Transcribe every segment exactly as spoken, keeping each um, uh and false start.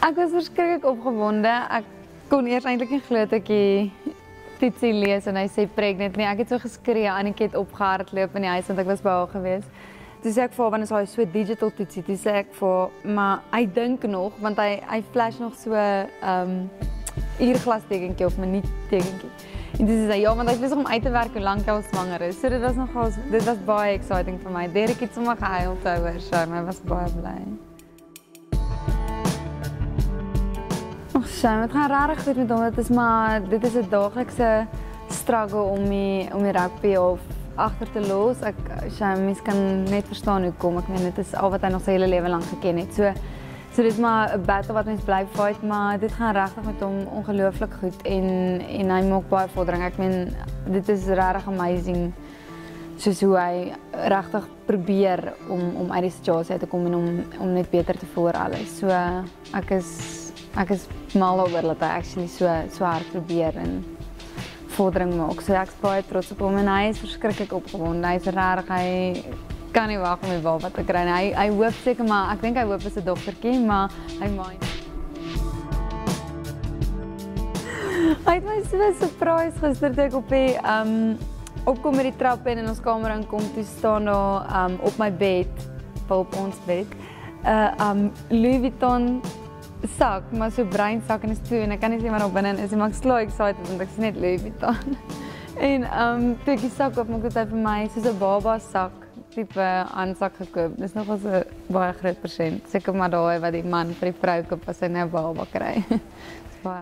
Ek was verskriklik opgewonde. Ek kon eers eintlik nie glo dat ek die toetsie lees en hy sê pregnant nie. Ek het so geskree, Annetjie het opgehardloop in die huis want ek was by haar gewees. Toe sê ek vir haar, want is hy so digital toetsie, toe sê ek vir haar, maar hy dink nog, want hy, hy flash nog so um, uurglas tekentjie of minuut tekentjie. En toe sê hy, ja, want hy is besig om uit te werk hoe lank hy al swanger is. So dit was nogal, dit was baie exciting vir my. Derek het sommer gehuil oor, so my was baie bly. Och, Shane, het gaan rarig goed met hom. Dit is maar, dit is 'n daaglikse struggle om die, om die rugby of agter te los. Ek, Shane, mens kan net verstaan hoe kom. Ek meen, dit is al wat hy nog sy hele lewe lank geken het. So, so dit is maar 'n battle wat mens bly fight, maar dit gaan regtig met hom ongelooflik goed en en hy maak baie vordering. Ek meen, dit is regtig amazing soos hoe hy regtig probeer om om uit die situasie uit te kom en om om net beter te voel oor alles. So ek is ek is mal oor dat hy actually so so hard probeer en vordering maak. So ek is baie trots op hom en hy is verskriklik opgewonde. Hy is regtig, hy kan nie wag om die baba te kry nie. Hy hy hoop seker maar ek dink hy hoop is 'n dogtertjie, maar hy maai. Hy het my so 'n surprise gister toe ek op die um opkom met die trap in en ons kamer inkom, toe staan daar um op my bed, op ons bed, 'n uh, um Louis Vuitton sak, maar so bruin sak en is toe en ek kan nie sê maar daar binne is nie, maar ek sla excited want ek sien net Louis Vuitton. En um toe ek die sak oopmaak, het hy vir my soos 'n baba sak tipe aansak gekoop. Dis nog 'n baie groot persent. Seker maar daai wat die man vir die vrou koop as hy nou 'n baba kry. Dis baie.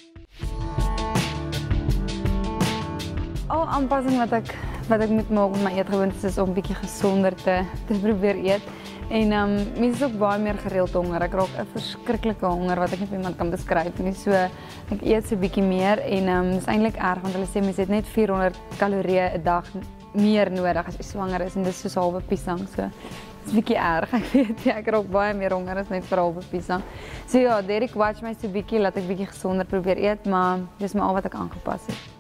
Al aanpassing wat ek wat ek moet maak met my eetgewoontes is om 'n bietjie gesonder te te probeer eet. En um mense is ook baie meer gereeld honger. Ek raak 'n verskriklike honger wat ek nie vir iemand kan beskryf nie. So ek eet so 'n bietjie meer en um dis eintlik erg want hulle sê mense het net vierhonderd kalorieë 'n dag meer nodig as jy swanger is en dis soos halwe piesang. So dis 'n bietjie erg. Ek weet ja, ek raak baie meer honger as net vir halwe piesang. So ja, Derek watch my so 'n bietjie laat ek bietjie gesonder probeer eet, maar dis maar al wat ek aangepas het.